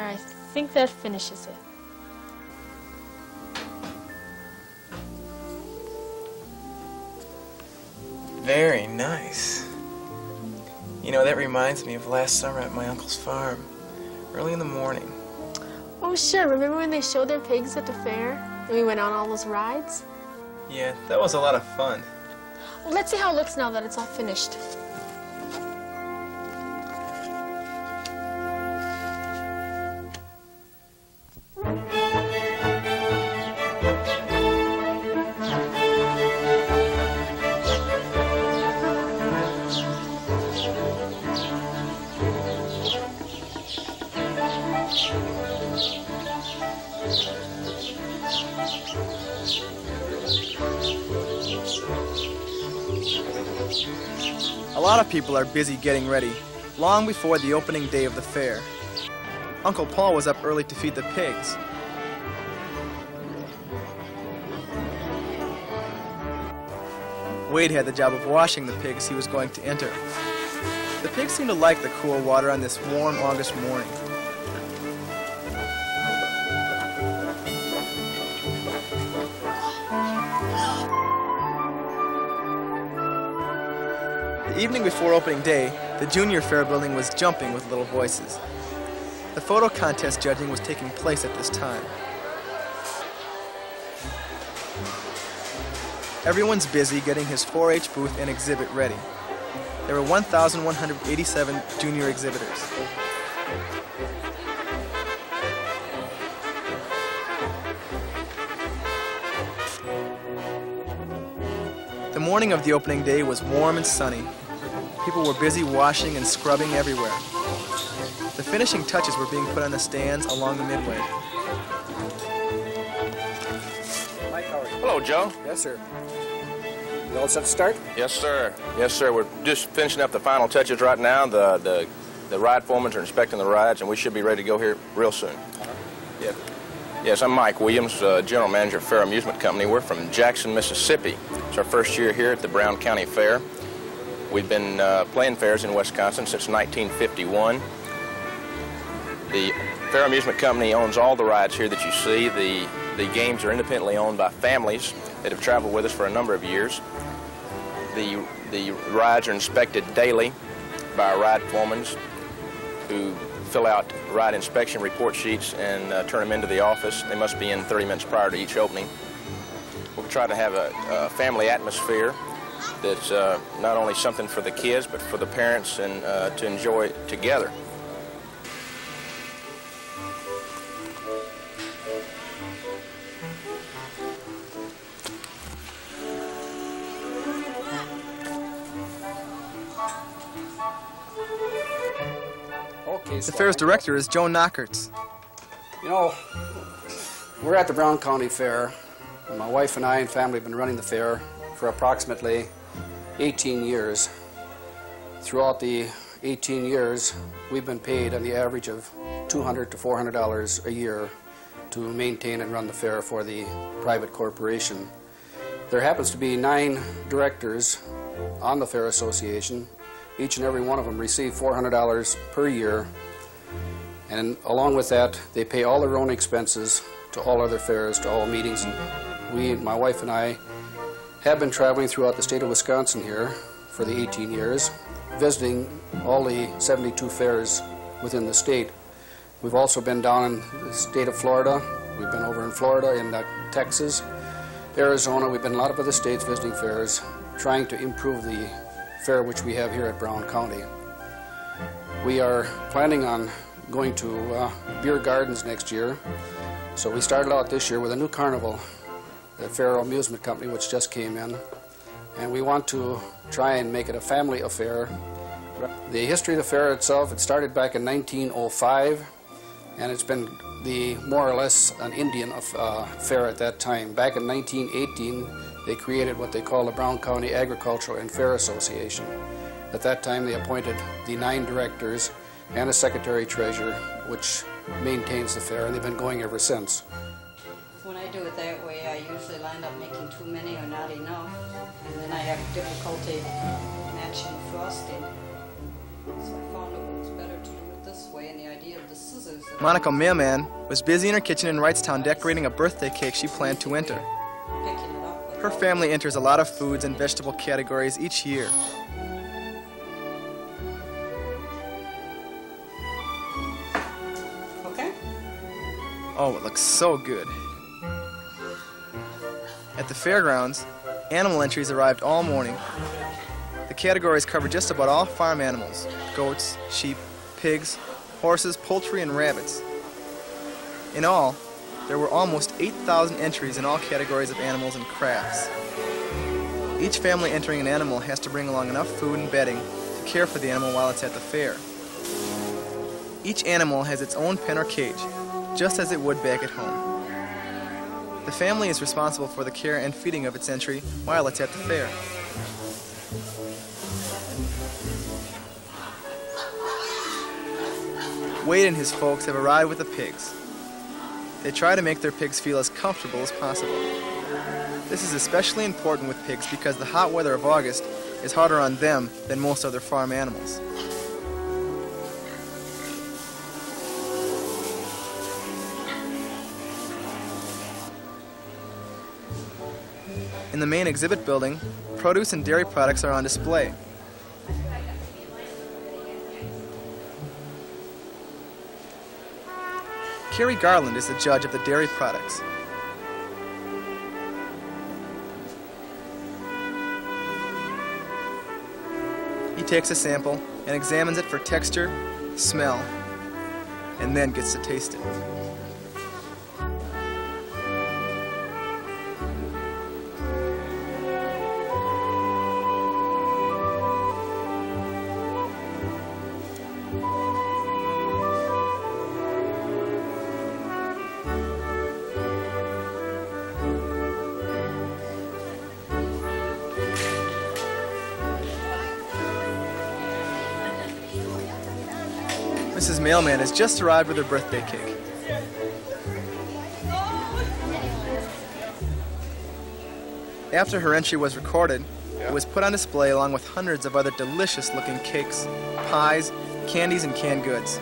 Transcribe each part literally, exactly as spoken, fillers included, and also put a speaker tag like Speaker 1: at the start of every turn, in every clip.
Speaker 1: I think that finishes it.
Speaker 2: Very nice. You know, that reminds me of last summer at my uncle's farm, early in the morning.
Speaker 1: Oh, sure. Remember when they showed their pigs at the fair? And we went on all those rides?
Speaker 2: Yeah, that was a lot of fun.
Speaker 1: Well, let's see how it looks now that it's all finished.
Speaker 3: A lot of people are busy getting ready, long before the opening day of the fair. Uncle Paul was up early to feed the pigs. Wade had the job of washing the pigs he was going to enter. The pigs seemed to like the cool water on this warm August morning. The evening before opening day, the junior fair building was jumping with little voices. The photo contest judging was taking place at this time. Everyone's busy getting his four H booth and exhibit ready. There were one thousand one hundred eighty-seven junior exhibitors. The morning of the opening day was warm and sunny. People were busy washing and scrubbing everywhere. The finishing touches were being put on the stands along the midway.
Speaker 4: Mike, how are you?
Speaker 5: Hello, Joe.
Speaker 4: Yes, sir. You all set to start?
Speaker 5: Yes, sir. Yes, sir. We're just finishing up the final touches right now. The the, the ride foremen are inspecting the rides, and we should be ready to go here real soon. Uh-huh. Yeah. Yes, I'm Mike Williams, uh, General Manager of Fair Amusement Company. We're from Jackson, Mississippi. It's our first year here at the Brown County Fair. We've been uh, playing fairs in Wisconsin since nineteen fifty-one. The Fair Amusement Company owns all the rides here that you see. The, the games are independently owned by families that have traveled with us for a number of years. The, the rides are inspected daily by our ride foremen who fill out ride inspection report sheets and uh, turn them into the office. They must be in thirty minutes prior to each opening. We'll try to have a, a family atmosphere that's uh, not only something for the kids, but for the parents and uh, to enjoy together.
Speaker 4: Okay,
Speaker 3: The fair's director is Joe Knockerts.
Speaker 4: You know, we're at the Brown County Fair, and my wife and I and family have been running the fair for approximately eighteen years. Throughout the eighteen years, we've been paid on the average of two hundred to four hundred dollars a year to maintain and run the fair for the private corporation. There happens to be nine directors on the Fair Association. Each and every one of them receive four hundred dollars per year, and along with that, they pay all their own expenses to all other fairs, to all meetings. And we, my wife and I, have been traveling throughout the state of Wisconsin here for the eighteen years, visiting all the seventy-two fairs within the state. We've also been down in the state of Florida. We've been over in Florida, in uh, Texas, Arizona. We've been in a lot of other states visiting fairs, trying to improve the fair which we have here at Brown County. We are planning on going to uh, beer gardens next year. So we started out this year with a new carnival, the Fair Amusement Company, which just came in. And we want to try and make it a family affair. The history of the fair itself, it started back in nineteen oh five, and it's been the more or less an Indian uh, fair at that time. Back in nineteen eighteen, they created what they call the Brown County Agricultural and Fair Association. At that time, they appointed the nine directors and a secretary-treasurer, which maintains the fair, and they've been going ever since.
Speaker 6: When I do it that way, I usually land up making too many or not enough, and then I have difficulty matching the frosting. So I found it works better to do it this way. way, and the idea of the scissors. that-
Speaker 3: Monica Mailman was busy in her kitchen in Wrightstown decorating a birthday cake she planned to enter.
Speaker 6: Picking it up with
Speaker 3: Her
Speaker 6: all-
Speaker 3: family enters a lot of foods and vegetable categories each year.
Speaker 6: Okay?
Speaker 3: Oh, it looks so good. At the fairgrounds, animal entries arrived all morning. The categories cover just about all farm animals: goats, sheep, pigs, horses, poultry, and rabbits. In all, there were almost eight thousand entries in all categories of animals and crafts. Each family entering an animal has to bring along enough food and bedding to care for the animal while it's at the fair. Each animal has its own pen or cage, just as it would back at home. The family is responsible for the care and feeding of its entry while it's at the fair. Wade and his folks have arrived with the pigs. They try to make their pigs feel as comfortable as possible. This is especially important with pigs because the hot weather of August is harder on them than most other farm animals. In the main exhibit building, produce and dairy products are on display. Kerry Garland is the judge of the dairy products. He takes a sample and examines it for texture, smell, and then gets to taste it. Missus Mailman has just arrived with her birthday cake. After her entry was recorded, it was put on display along with hundreds of other delicious-looking cakes, pies, candies, and canned goods.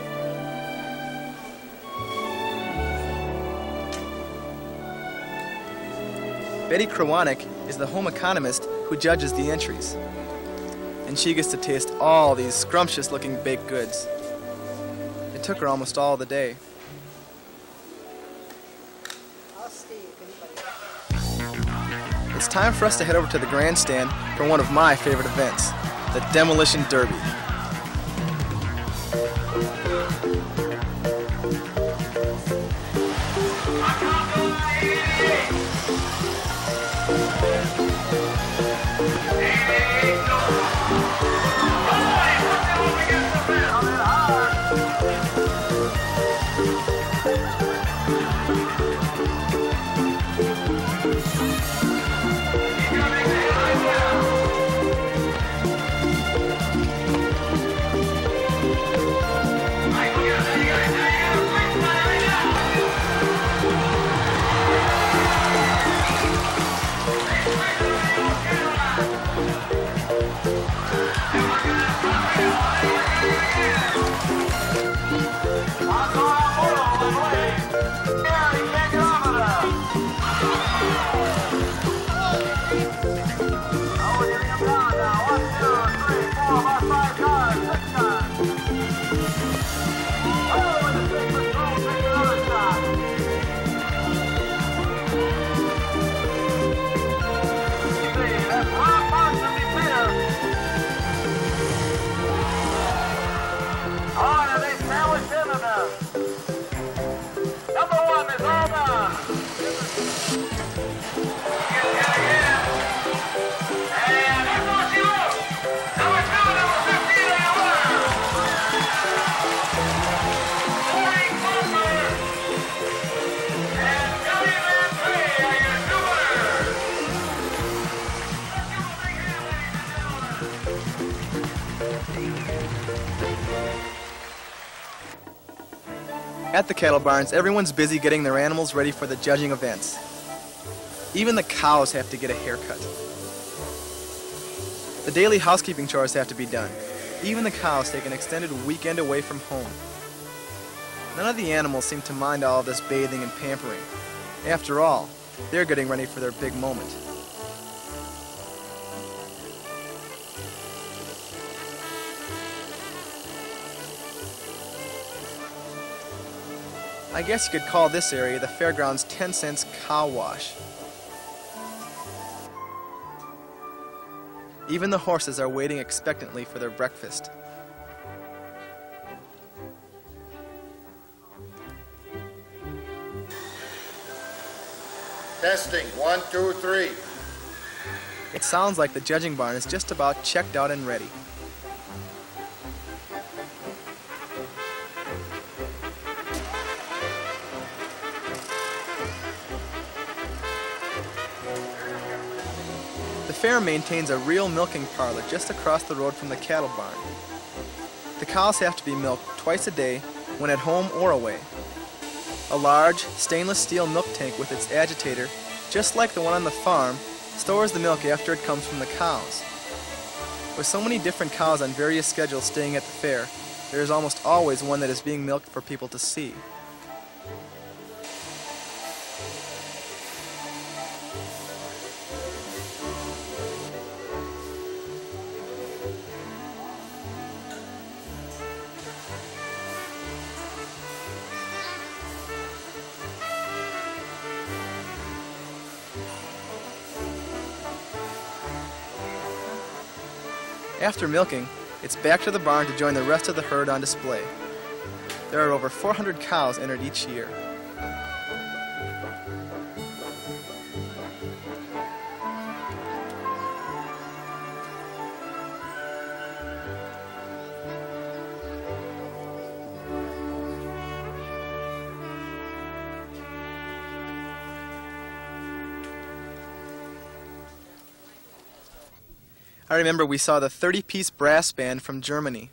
Speaker 3: Betty Krawanek is the home economist who judges the entries, and she gets to taste all these scrumptious-looking baked goods. It took her almost all the day. It's time for us to head over to the grandstand for one of my favorite events, the Demolition Derby. At the cattle barns, everyone's busy getting their animals ready for the judging events. Even the cows have to get a haircut. The daily housekeeping chores have to be done. Even the cows take an extended weekend away from home. None of the animals seem to mind all of this bathing and pampering. After all, they're getting ready for their big moment. I guess you could call this area the fairground's ten cents cow wash. Even the horses are waiting expectantly for their breakfast.
Speaker 7: Testing, one, two, three.
Speaker 3: It sounds like the judging barn is just about checked out and ready. The fair maintains a real milking parlor just across the road from the cattle barn. The cows have to be milked twice a day when at home or away. A large stainless steel milk tank with its agitator, just like the one on the farm, stores the milk after it comes from the cows. With so many different cows on various schedules staying at the fair, there is almost always one that is being milked for people to see. After milking, it's back to the barn to join the rest of the herd on display. There are over four hundred cows entered each year. I remember we saw the thirty-piece brass band from Germany.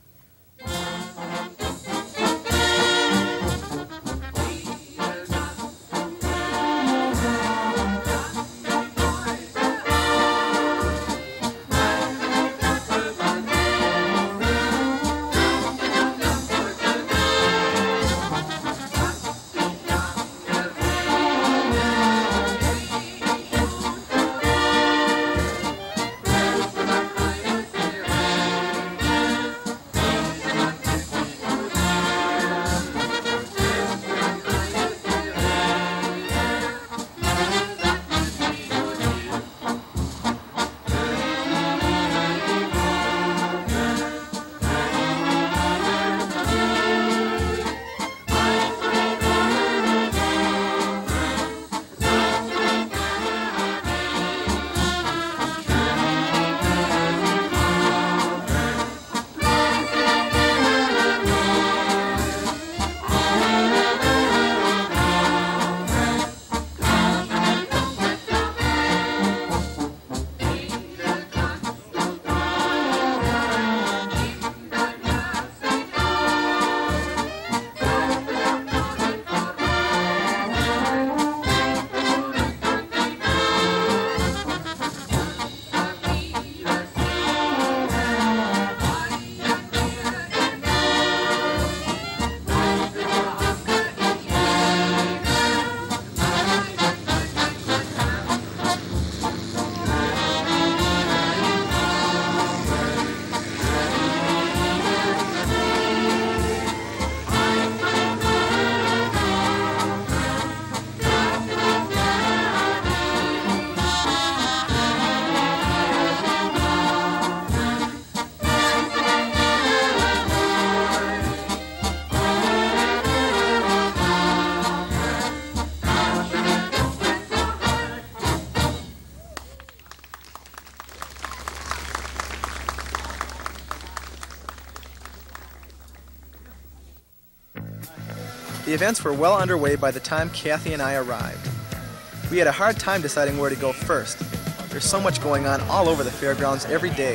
Speaker 3: The events were well underway by the time Kathy and I arrived. We had a hard time deciding where to go first. There's so much going on all over the fairgrounds every day.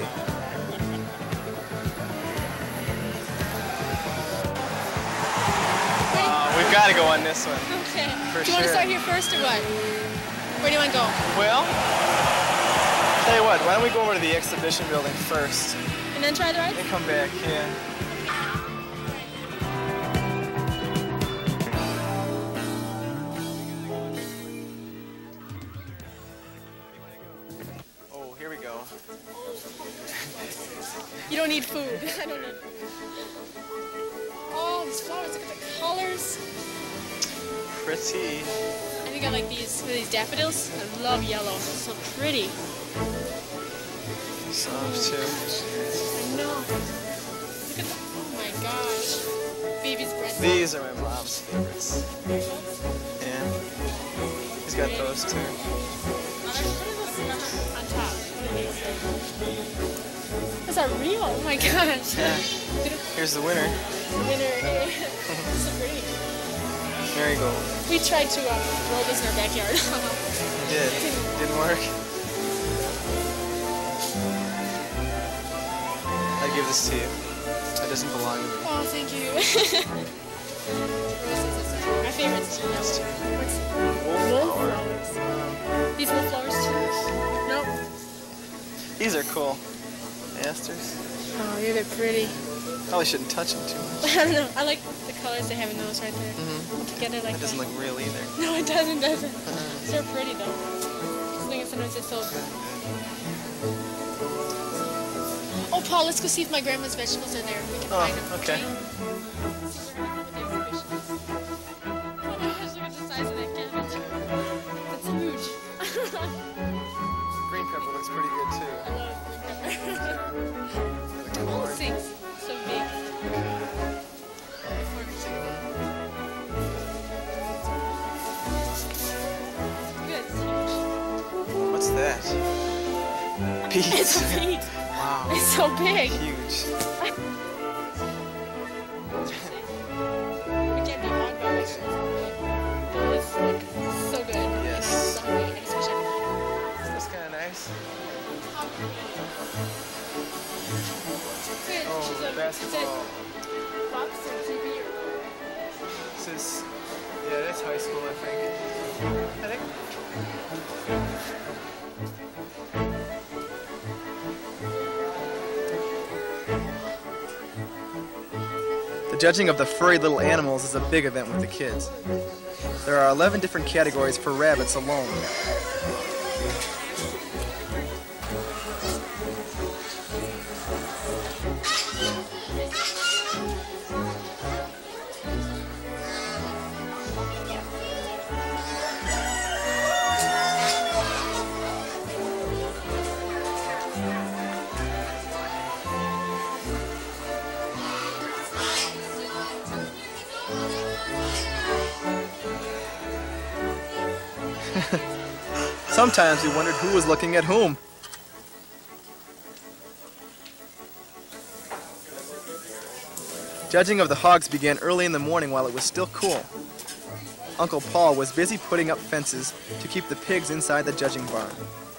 Speaker 3: Uh, we've got to go on this one.
Speaker 1: Okay.
Speaker 3: For
Speaker 1: do you want to
Speaker 3: sure.
Speaker 1: start here first or what? Where do you want to go?
Speaker 3: Well, tell you what, why don't we go over to the exhibition building first
Speaker 1: And then try the ride?
Speaker 3: and come back, yeah.
Speaker 1: You don't need food. I don't need food. Oh, these flowers, look at the colors.
Speaker 3: Pretty.
Speaker 1: And we got like these, what are these daffodils? I love yellow. It's so pretty.
Speaker 3: Soft too.
Speaker 1: I know. Look at the, oh my gosh. Baby's breath.
Speaker 3: These are my mom's favorites. Yeah. He's got those too.
Speaker 1: On top. What are these? Those are real. Oh my gosh.
Speaker 3: Yeah. Here's the winner.
Speaker 1: Winner. So pretty.
Speaker 3: There you go.
Speaker 1: We tried to um, roll this in our backyard.
Speaker 3: You did. Didn't work. I give this to you. That doesn't belong to me.
Speaker 1: Oh, thank you. My favorite is what's wallflowers. These wallflowers too? Nope.
Speaker 3: These are cool. Asters.
Speaker 1: Oh, yeah, they're pretty.
Speaker 3: Probably shouldn't touch them too much.
Speaker 1: I don't know. I like the colors they have in those right there.
Speaker 3: Mm-hmm.
Speaker 1: Together like
Speaker 3: That doesn't
Speaker 1: that.
Speaker 3: look real either.
Speaker 1: No, it doesn't, doesn't. They're pretty though. I think sometimes it's so. Oh, Paul, let's go see if my grandma's vegetables are there. We can
Speaker 3: Oh,
Speaker 1: find them.
Speaker 3: okay.
Speaker 1: Oh my gosh, look at the size of that cabbage. That's huge.
Speaker 3: Green pepper looks pretty good too.
Speaker 1: I love green pepper. The whole thing's so big.
Speaker 3: What's that? Peas.
Speaker 1: It's a pea.
Speaker 3: Wow.
Speaker 1: It's so big.
Speaker 3: Huge.
Speaker 1: We can't be wrong about it. It's like so good.
Speaker 3: Yes.
Speaker 1: So hungry. I just wish I could eat it.
Speaker 3: That's kind of nice.
Speaker 1: Good.
Speaker 3: Oh,
Speaker 1: She's a,
Speaker 3: basketball.
Speaker 1: It's a box or T V or
Speaker 3: This is, yeah, that's high school, I think. I think. The judging of the furry little animals is a big event with the kids. There are eleven different categories for rabbits alone. Sometimes we wondered who was looking at whom. Judging of the hogs began early in the morning while it was still cool. Uncle Paul was busy putting up fences to keep the pigs inside the judging barn.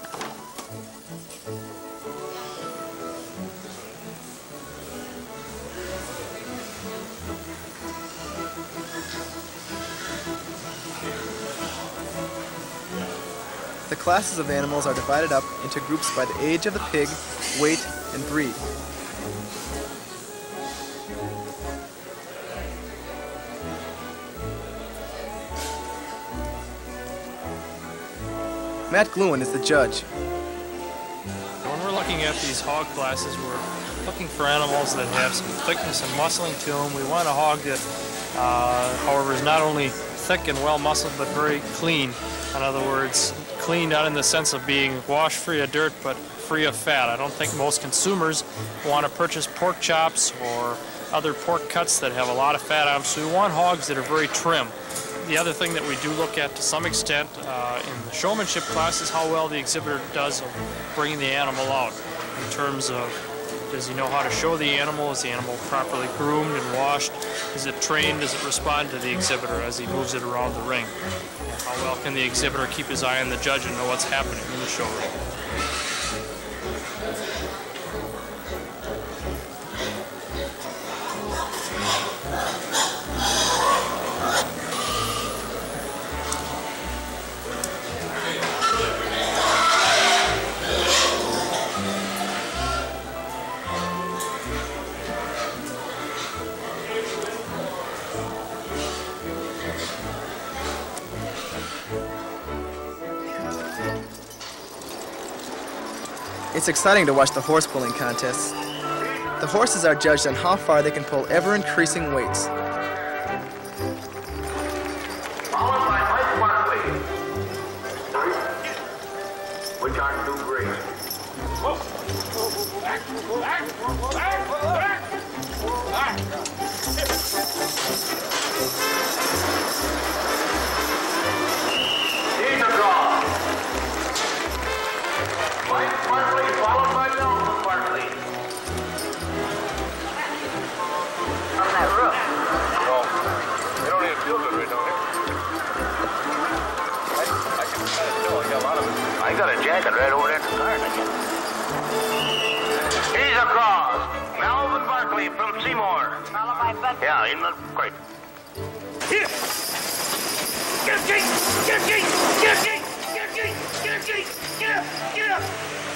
Speaker 3: The classes of animals are divided up into groups by the age of the pig, weight, and breed. Matt Gluen is the judge.
Speaker 8: When we're looking at these hog classes, we're looking for animals that have some thickness and muscling to them. We want a hog that, uh, however, is not only thick and well muscled, but very clean. In other words, clean not in the sense of being washed free of dirt, but free of fat. I don't think most consumers want to purchase pork chops or other pork cuts that have a lot of fat on them, so we want hogs that are very trim. The other thing that we do look at to some extent uh, in the showmanship class is how well the exhibitor does of bringing the animal out in terms of, does he know how to show the animal? Is the animal properly groomed and washed? Is it trained? Does it respond to the exhibitor as he moves it around the ring? How well can the exhibitor keep his eye on the judge and know what's happening in the show ring?
Speaker 3: It's exciting to watch the horse pulling contests. The horses are judged on how far they can pull ever-increasing weights.
Speaker 9: Followed by Mike Barkley. Which aren't too great. Back, back, back, back, back. He's a draw. Mike Barkley followed by Nelson Barkley. On that roof. No, they don't even feel good right now. I, I can kind of tell. I got a lot of it. I got a jacket right over there in the car. He's across. Melvin Barkley from Seymour.
Speaker 6: Followed by Bud.
Speaker 9: Yeah, in the crate. Here. Get it, get it, get it, get it, get it, get it, get it, get it, get up, get up.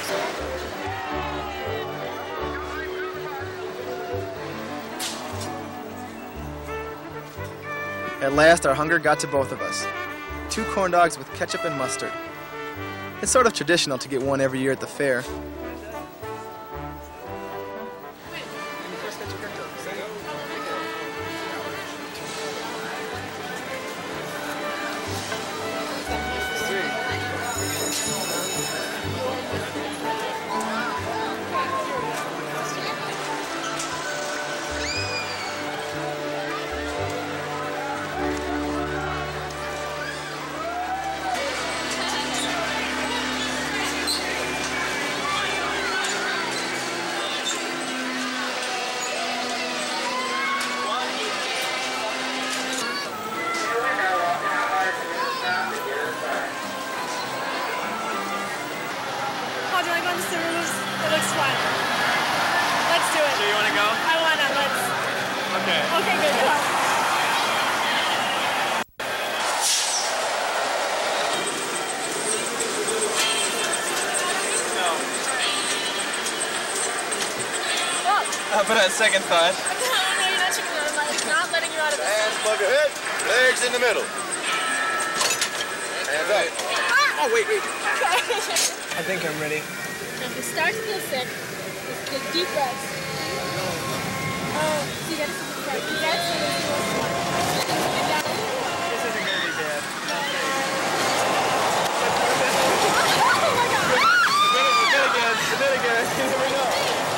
Speaker 3: At last, our hunger got to both of us. Two corn dogs with ketchup and mustard. It's sort of traditional to get one every year at the fair.
Speaker 1: Oh, do I go on the roofs? It looks fun. Let's do it.
Speaker 8: So you want to go?
Speaker 1: I wanna. Let's.
Speaker 8: Okay.
Speaker 1: Okay, good. Come on.
Speaker 2: Uh, but on second thought.
Speaker 1: No, you're not chicken run. It's not letting you out of this.
Speaker 7: Hands above your head, legs in the middle. Hands up.
Speaker 3: Oh, wait, wait.
Speaker 1: Okay.
Speaker 3: I think I'm ready.
Speaker 1: Now, if you start to feel sick, just take deep breaths. Oh, so you gotta see the start. You gotta see the most fun. And down.
Speaker 3: This isn't going to be bad.
Speaker 1: Oh my god!
Speaker 3: Submit again, submit again. Here we go.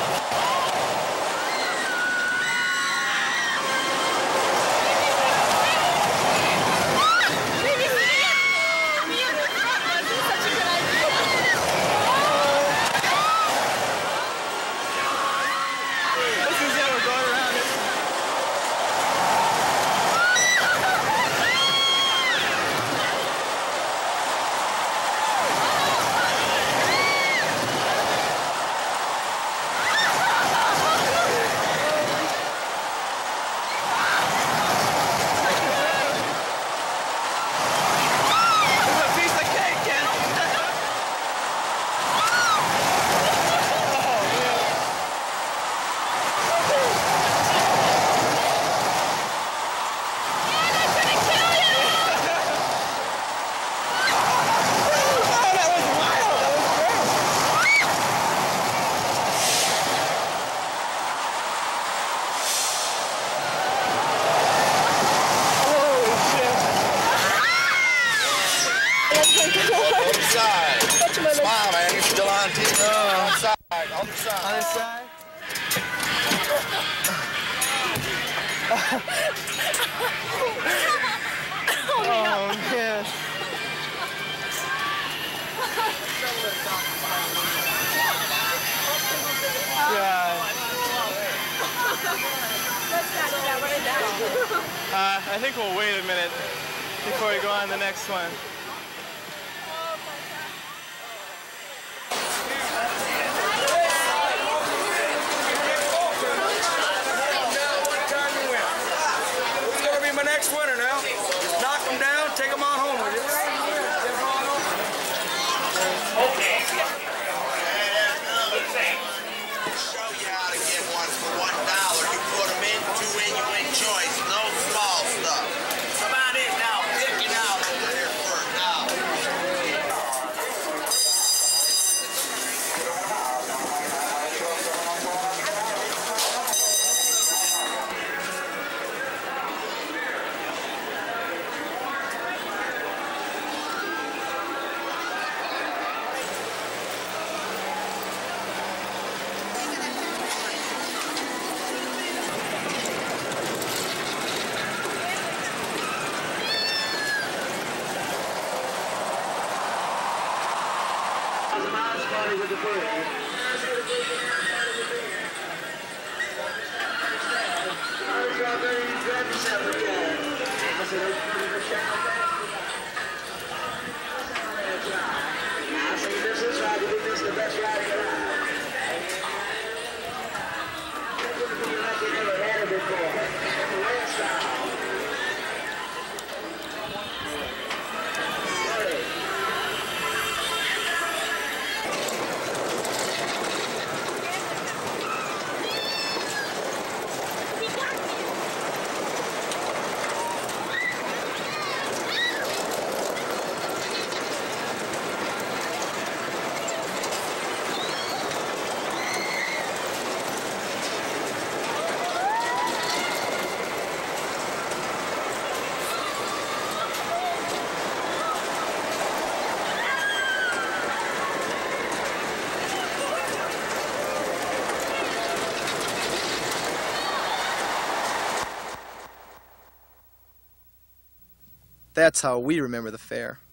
Speaker 7: Smile, man. You're still on T V. Oh. On the side. On the side.
Speaker 3: On the side. Oh, man. Uh, I think we'll wait a minute before we go on to the next one.
Speaker 4: Next winner now. Just knock them down, take them on home with you.
Speaker 7: Okay. Show you how to get one for one dollar. You put them in, two in, you win choice. No small stuff. Come on in now. Pick it out over here first.
Speaker 3: That's how we remember the fair.